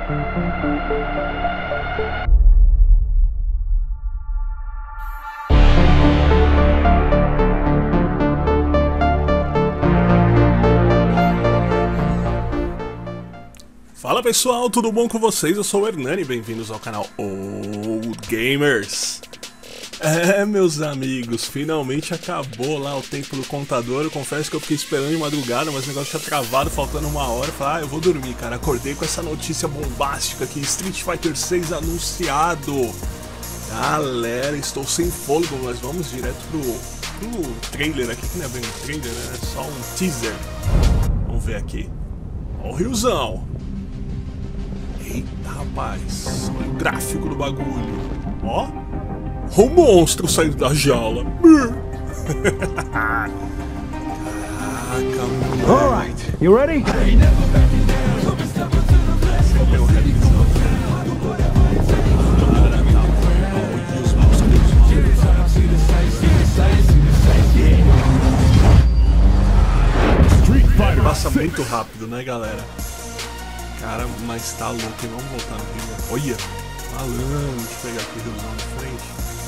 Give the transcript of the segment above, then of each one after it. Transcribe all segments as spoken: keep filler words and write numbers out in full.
Fala pessoal, tudo bom com vocês? Eu sou o Hernani, bem-vindos ao canal Old Gamers. É, meus amigos, finalmente acabou lá o tempo do contador. Eu confesso que eu fiquei esperando de madrugada, mas o negócio tinha travado, faltando uma hora. Eu falei, ah, eu vou dormir, cara. Acordei com essa notícia bombástica aqui, Street Fighter seis anunciado. Galera, estou sem fôlego, mas vamos direto pro, pro trailer aqui, que não é bem um trailer, né? É só um teaser. Vamos ver aqui. Ó o riozão. Eita, rapaz, olha o gráfico do bagulho. Ó, o monstro saindo da jaula. Caraca, mano. Alright, you ready? Passa muito rápido, né, galera? Cara, mas tá louco, hein? Vamos voltar no vídeo. Olha, malandro, deixa eu pegar aqui o riozão de frente.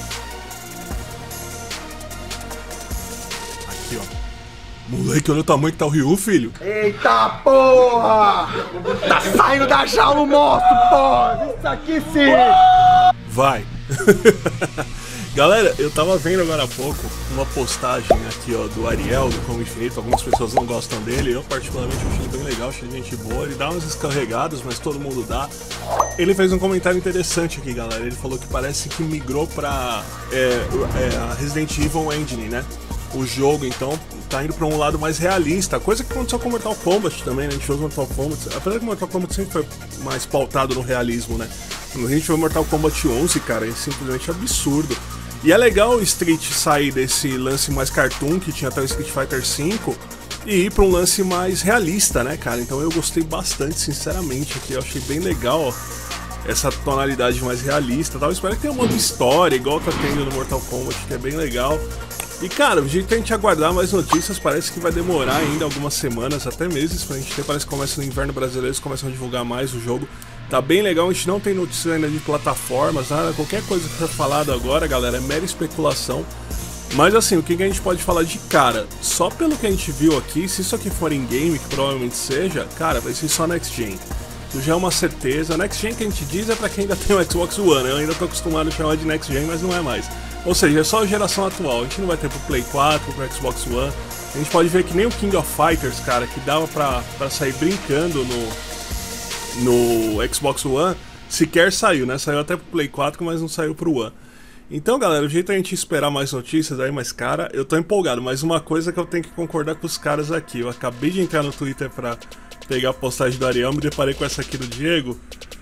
Aqui, ó. Moleque, olha o tamanho que tá o Ryu, filho. Eita porra! Tá saindo da jaula o monstro, porra! Isso aqui sim! Vai! Galera, eu tava vendo agora há pouco uma postagem aqui, ó, do Ariel, do Como Infinito. Algumas pessoas não gostam dele, eu particularmente achei bem legal, achei gente boa. Ele dá umas descarregadas, mas todo mundo dá. Ele fez um comentário interessante aqui, galera. Ele falou que parece que migrou pra é, é, a Resident Evil Engine, né? O jogo, então, tá indo pra um lado mais realista. Coisa que aconteceu com Mortal Kombat também, né? A gente fez Mortal Kombat. Apesar que Mortal Kombat sempre foi mais pautado no realismo, né? Quando a gente foi Mortal Kombat onze, cara, é simplesmente absurdo. E é legal o Street sair desse lance mais cartoon, que tinha até o Street Fighter cinco, e ir pra um lance mais realista, né, cara? Então eu gostei bastante, sinceramente, aqui. Eu achei bem legal, ó, essa tonalidade mais realista e tal. Eu espero que tenha um modo história, igual tá tendo no Mortal Kombat, que é bem legal. E, cara, o jeito que a gente aguardar mais notícias, parece que vai demorar ainda algumas semanas, até meses, pra gente ter. Parece que começa no inverno brasileiro, eles começam a divulgar mais o jogo. Tá bem legal, a gente não tem notícias ainda de plataformas, nada. Qualquer coisa que for falado agora, galera, é mera especulação. Mas assim, o que a gente pode falar de cara? Só pelo que a gente viu aqui, se isso aqui for em game, que provavelmente seja, cara, vai ser só Next Gen. Isso já é uma certeza. Next Gen que a gente diz é pra quem ainda tem o Xbox One. Eu ainda tô acostumado a chamar de Next Gen, mas não é mais. Ou seja, é só a geração atual. A gente não vai ter pro Play quatro, pro Xbox One. A gente pode ver que nem o King of Fighters, cara, que dava pra, pra sair brincando no... no Xbox One, sequer saiu, né? Saiu até pro Play quatro, mas não saiu pro One. Então, galera, o jeito é a gente esperar mais notícias aí, mas, cara, eu tô empolgado. Mas uma coisa que eu tenho que concordar com os caras aqui. Eu acabei de entrar no Twitter pra pegar a postagem do Ariel, me deparei com essa aqui do Diego.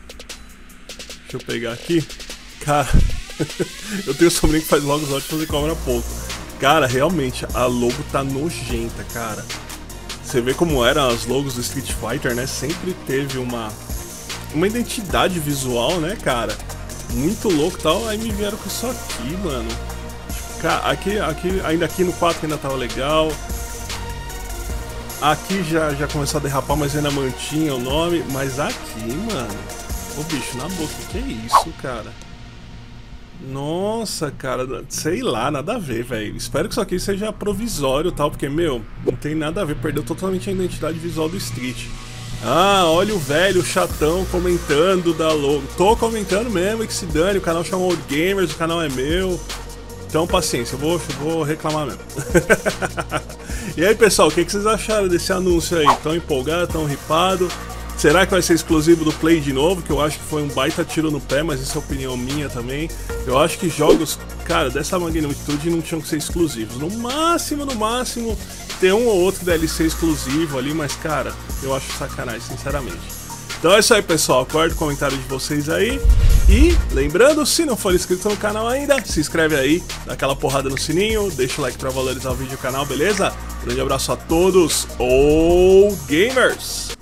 Deixa eu pegar aqui. Cara, eu tenho um sobrinho que faz logos ótimos e cobra pouco. Cara, realmente, a logo tá nojenta, cara. Você vê como eram as logos do Street Fighter, né? Sempre teve uma, uma identidade visual, né, cara? Muito louco e tal. Aí me vieram com isso aqui, mano. Cara, aqui, aqui, ainda aqui no quatro ainda tava legal. Aqui já, já começou a derrapar, mas ainda mantinha o nome. Mas aqui, mano... Ô, bicho, na boca, o que é isso, cara? Nossa, cara, sei lá, nada a ver, velho. Espero que isso aqui seja provisório e tal, porque, meu, não tem nada a ver, perdeu totalmente a identidade visual do Street. Ah, olha o velho chatão comentando da logo. Tô comentando mesmo, que se dane, o canal chama Old Gamers, o canal é meu. Então, paciência, eu vou, eu vou reclamar mesmo. E aí, pessoal, o que, que vocês acharam desse anúncio aí? Tão empolgado, tão ripado? Será que vai ser exclusivo do Play de novo? Que eu acho que foi um baita tiro no pé, mas isso é opinião minha também. Eu acho que jogos, cara, dessa magnitude não tinham que ser exclusivos. No máximo, no máximo, ter um ou outro D L C exclusivo ali, mas, cara, eu acho sacanagem, sinceramente. Então é isso aí, pessoal. Aguardo o comentário de vocês aí. E, lembrando, se não for inscrito no canal ainda, se inscreve aí, dá aquela porrada no sininho, deixa o like pra valorizar o vídeo e o canal, beleza? Grande abraço a todos, Old Gamers!